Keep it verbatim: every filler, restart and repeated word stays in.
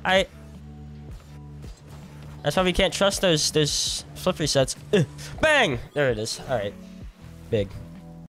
I... That's why we can't trust those, those flip resets. Ugh. Bang! There it is. Alright. Big.